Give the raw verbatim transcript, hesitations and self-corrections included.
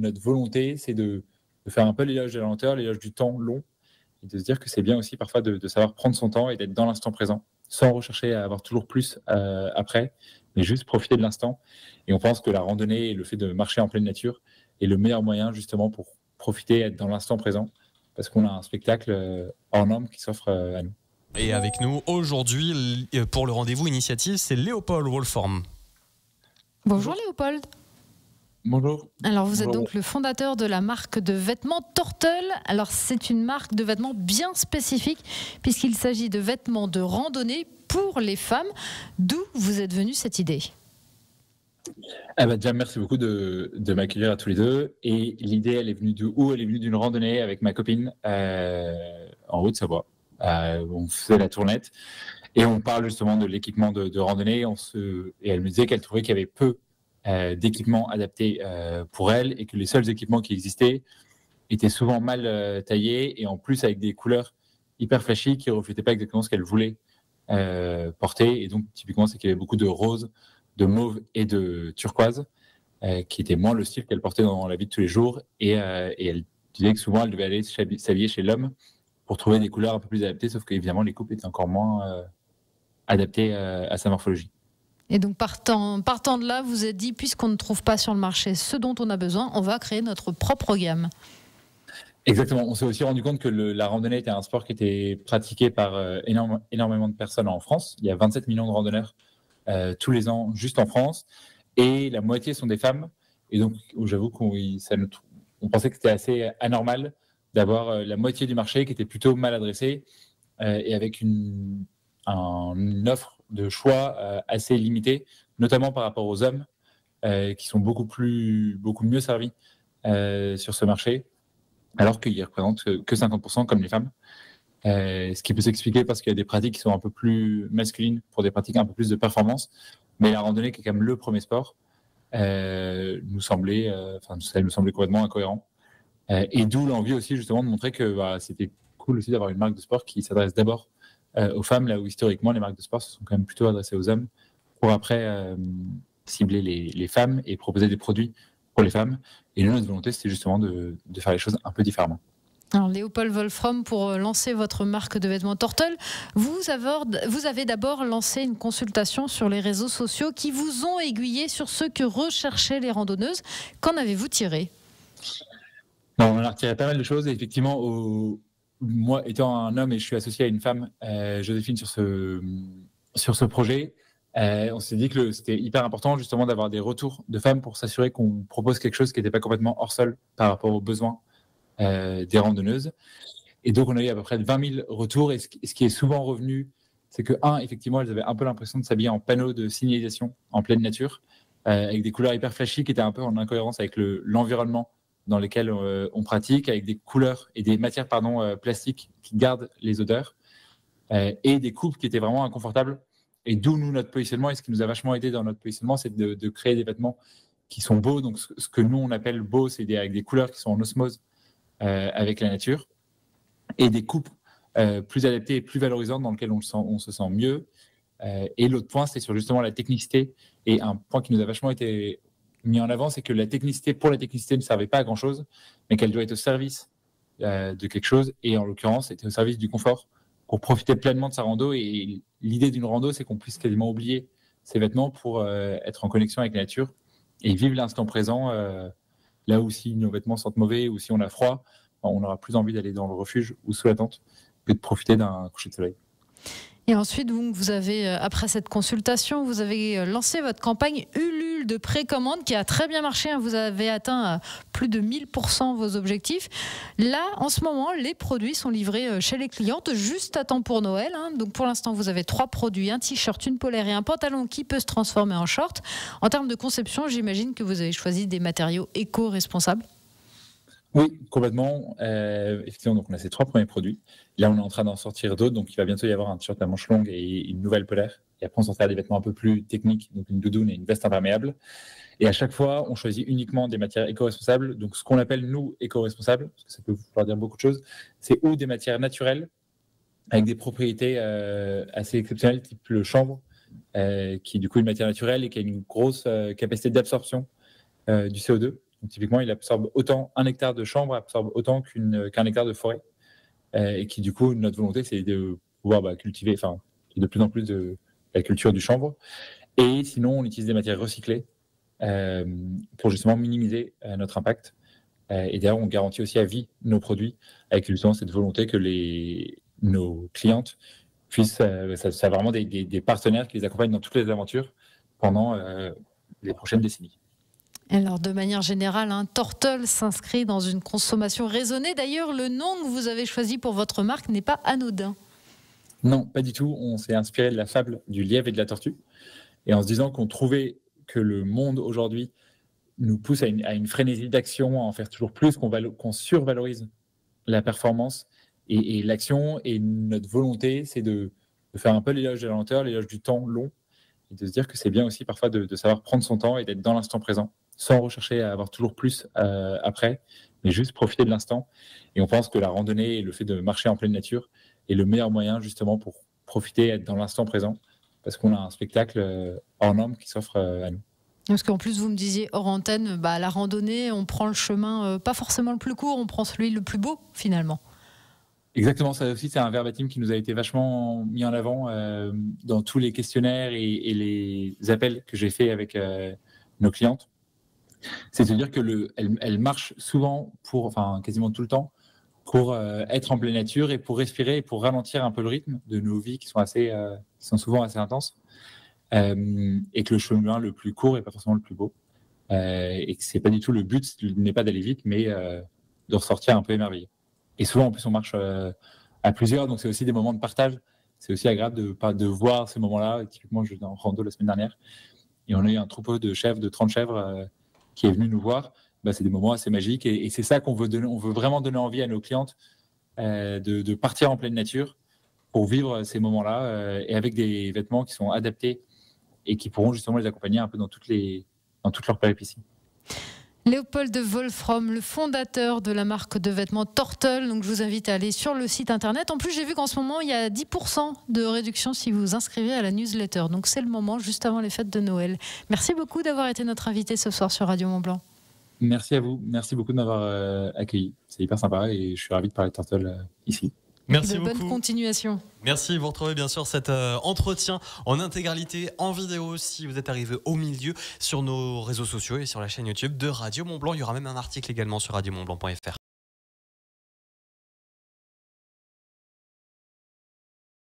notre volonté, c'est de, de faire un peu l'éloge de la lenteur, l'éloge du temps long, et de se dire que c'est bien aussi parfois de, de savoir prendre son temps et d'être dans l'instant présent, sans rechercher à avoir toujours plus euh, après, mais juste profiter de l'instant. Et on pense que la randonnée et le fait de marcher en pleine nature est le meilleur moyen justement pour profiter, être dans l'instant présent, parce qu'on a un spectacle euh, hors norme qui s'offre euh, à nous. Et avec nous aujourd'hui, pour le rendez-vous initiative, c'est Léopold Wolfram. Bonjour Léopold. Bonjour. Alors vous êtes Bonjour. donc le fondateur de la marque de vêtements Tortle. Alors c'est une marque de vêtements bien spécifique puisqu'il s'agit de vêtements de randonnée pour les femmes. D'où vous êtes venue cette idée? Ah bah déjà, merci beaucoup de, de m'accueillir à tous les deux. Et l'idée, elle est venue d'où? Elle est venue d'une randonnée avec ma copine euh, en Haute-Savoie. Euh, on faisait la tournette et on parle justement de l'équipement de, de randonnée. On se, et elle me disait qu'elle trouvait qu'il y avait peu euh, d'équipements adaptés euh, pour elle et que les seuls équipements qui existaient étaient souvent mal euh, taillés et en plus avec des couleurs hyper flashy qui ne reflétaient pas exactement ce qu'elle voulait euh, porter. Et donc, typiquement, c'est qu'il y avait beaucoup de rose, de mauve et de turquoise, euh, qui était moins le style qu'elle portait dans la vie de tous les jours. Et, euh, et elle disait que souvent, elle devait aller s'habiller chez l'homme pour trouver des couleurs un peu plus adaptées, sauf qu'évidemment, les coupes étaient encore moins euh, adaptées euh, à sa morphologie. Et donc partant, partant de là, vous vous êtes dit, puisqu'on ne trouve pas sur le marché ce dont on a besoin, on va créer notre propre gamme. Exactement. On s'est aussi rendu compte que le, la randonnée était un sport qui était pratiqué par euh, énorme, énormément de personnes en France. Il y a vingt-sept millions de randonneurs euh, tous les ans juste en France. Et la moitié sont des femmes. Et donc, j'avoue qu'on ça nous, on pensait que c'était assez anormal d'avoir euh, la moitié du marché qui était plutôt mal adressée euh, et avec une, un, une offre de choix euh, assez limitée, notamment par rapport aux hommes euh, qui sont beaucoup, plus, beaucoup mieux servis euh, sur ce marché, alors qu'ils représentent que cinquante pour cent comme les femmes. Euh, ce qui peut s'expliquer parce qu'il y a des pratiques qui sont un peu plus masculines pour des pratiques un peu plus de performance. Mais la randonnée, qui est quand même le premier sport, euh, nous semblait, euh, enfin, ça nous semblait complètement incohérent. Euh, et d'où l'envie aussi, justement, de montrer que bah, c'était cool aussi d'avoir une marque de sport qui s'adresse d'abord euh, aux femmes, là où historiquement, les marques de sport se sont quand même plutôt adressées aux hommes, pour après euh, cibler les, les femmes et proposer des produits pour les femmes. Et nous, notre volonté, c'était justement de, de faire les choses un peu différemment. Alors, Léopold Wolfram, pour lancer votre marque de vêtements Tortle, vous avez, vous avez d'abord lancé une consultation sur les réseaux sociaux qui vous ont aiguillé sur ce que recherchaient les randonneuses. Qu'en avez-vous tiré? Non, on a retiré pas mal de choses. Et effectivement, au... moi, étant un homme et je suis associé à une femme, euh, Joséphine, sur ce, sur ce projet, euh, on s'est dit que le... c'était hyper important justement d'avoir des retours de femmes pour s'assurer qu'on propose quelque chose qui n'était pas complètement hors sol par rapport aux besoins Euh, des randonneuses. Et donc, on a eu à peu près vingt mille retours. Et ce qui, ce qui est souvent revenu, c'est que, un, effectivement, elles avaient un peu l'impression de s'habiller en panneaux de signalisation en pleine nature, euh, avec des couleurs hyper flashy qui étaient un peu en incohérence avec le, l'environnement dans lequel euh, on pratique, avec des couleurs et des matières pardon, euh, plastiques qui gardent les odeurs, euh, et des coupes qui étaient vraiment inconfortables. Et d'où, nous, notre positionnement. Et ce qui nous a vachement aidé dans notre positionnement, c'est de, de créer des vêtements qui sont beaux. Donc, ce, ce que nous, on appelle beau, c'est des, avec des couleurs qui sont en osmose Euh, avec la nature, et des coupes euh, plus adaptées et plus valorisantes dans lesquelles on, sent, on se sent mieux. Euh, et l'autre point, c'est sur justement la technicité. Et un point qui nous a vachement été mis en avant, c'est que la technicité, pour la technicité, ne servait pas à grand-chose, mais qu'elle doit être au service euh, de quelque chose, et en l'occurrence, c'était au service du confort, pour profiter pleinement de sa rando. Et l'idée d'une rando, c'est qu'on puisse quasiment oublier ses vêtements pour euh, être en connexion avec la nature et vivre l'instant présent. Euh, Là où si nos vêtements sentent mauvais ou si on a froid, on aura plus envie d'aller dans le refuge ou sous la tente que de profiter d'un coucher de soleil. Et ensuite, vous, vous avez, après cette consultation, vous avez lancé votre campagne Ulule de précommande qui a très bien marché. Vous avez atteint plus de mille pour cent vos objectifs. Là, en ce moment, les produits sont livrés chez les clientes juste à temps pour Noël. Hein. Donc, pour l'instant, vous avez trois produits, un t-shirt, une polaire et un pantalon qui peut se transformer en short. En termes de conception, j'imagine que vous avez choisi des matériaux éco-responsables. Oui, complètement. Euh, effectivement, donc on a ces trois premiers produits. Là, on est en train d'en sortir d'autres. Donc, il va bientôt y avoir un t-shirt à manches longues et une nouvelle polaire. Et après, on sortira des vêtements un peu plus techniques, donc une doudoune et une veste imperméable. Et à chaque fois, on choisit uniquement des matières éco-responsables. Donc, ce qu'on appelle, nous, éco-responsables, parce que ça peut vouloir dire beaucoup de choses, c'est ou des matières naturelles avec des propriétés euh, assez exceptionnelles, type le chanvre, euh, qui est du coup une matière naturelle et qui a une grosse euh, capacité d'absorption euh, du C O deux. Donc, typiquement, il absorbe autant, un hectare de chambre absorbe autant qu'une, qu'un hectare de forêt. Euh, et qui, du coup, notre volonté, c'est de pouvoir bah, cultiver, enfin, de plus en plus de la culture du chanvre. Et sinon, on utilise des matières recyclées euh, pour justement minimiser euh, notre impact. Euh, et d'ailleurs, on garantit aussi à vie nos produits avec justement cette volonté que les, nos clientes puissent, euh, ça, ça vraiment des, des, des partenaires qui les accompagnent dans toutes les aventures pendant euh, les prochaines décennies. Alors, de manière générale, hein, Tortol s'inscrit dans une consommation raisonnée. D'ailleurs, le nom que vous avez choisi pour votre marque n'est pas anodin. Non, pas du tout. On s'est inspiré de la fable du lièvre et de la tortue. Et en se disant qu'on trouvait que le monde aujourd'hui nous pousse à une, à une frénésie d'action, à en faire toujours plus, qu'on, valo- qu'on survalorise la performance et, et l'action. Et notre volonté, c'est de, de faire un peu l'éloge de la lenteur, l'éloge du temps long, et de se dire que c'est bien aussi parfois de, de savoir prendre son temps et d'être dans l'instant présent, sans rechercher à avoir toujours plus euh, après, mais juste profiter de l'instant. Et on pense que la randonnée et le fait de marcher en pleine nature est le meilleur moyen justement pour profiter, être dans l'instant présent, parce qu'on a un spectacle hors norme qui s'offre à nous. Parce qu'en plus, vous me disiez hors antenne, bah, la randonnée, on prend le chemin euh, pas forcément le plus court, on prend celui le plus beau finalement. Exactement, ça aussi c'est un verbatim qui nous a été vachement mis en avant euh, dans tous les questionnaires et, et les appels que j'ai faits avec euh, nos clientes. C'est de dire que le, elle, elle marche souvent pour, enfin quasiment tout le temps, pour euh, être en pleine nature et pour respirer et pour ralentir un peu le rythme de nos vies qui sont assez, euh, qui sont souvent assez intenses. Euh, et que le chemin le plus court n'est pas forcément le plus beau. Euh, et que c'est pas du tout le but, n'est pas d'aller vite, mais euh, de ressortir un peu émerveillé. Et souvent, en plus, on marche euh, à plusieurs, donc c'est aussi des moments de partage. C'est aussi agréable de, de voir ces moments-là. Et typiquement, je suis en rando la semaine dernière, et on a eu un troupeau de chèvres, de trente chèvres, euh, qui est venu nous voir. Bah, c'est des moments assez magiques, et, et c'est ça qu'on veut donner. On veut vraiment donner envie à nos clientes euh, de, de partir en pleine nature pour vivre ces moments-là, euh, et avec des vêtements qui sont adaptés et qui pourront justement les accompagner un peu dans toutes, les, dans toutes leurs péripéties. Léopold de Wolfrom, le fondateur de la marque de vêtements Tortol. Donc je vous invite à aller sur le site internet. En plus, j'ai vu qu'en ce moment, il y a dix pour cent de réduction si vous vous inscrivez à la newsletter. Donc c'est le moment, juste avant les fêtes de Noël. Merci beaucoup d'avoir été notre invité ce soir sur Radio Mont-Blanc. Merci à vous. Merci beaucoup de m'avoir euh, accueilli. C'est hyper sympa et je suis ravi de parler de Tortol euh, ici. Merci de beaucoup. Bonne continuation. Merci, vous retrouvez bien sûr cet euh, entretien en intégralité, en vidéo si vous êtes arrivé au milieu sur nos réseaux sociaux et sur la chaîne YouTube de Radio Mont-Blanc. Il y aura même un article également sur radio mont blanc point f r.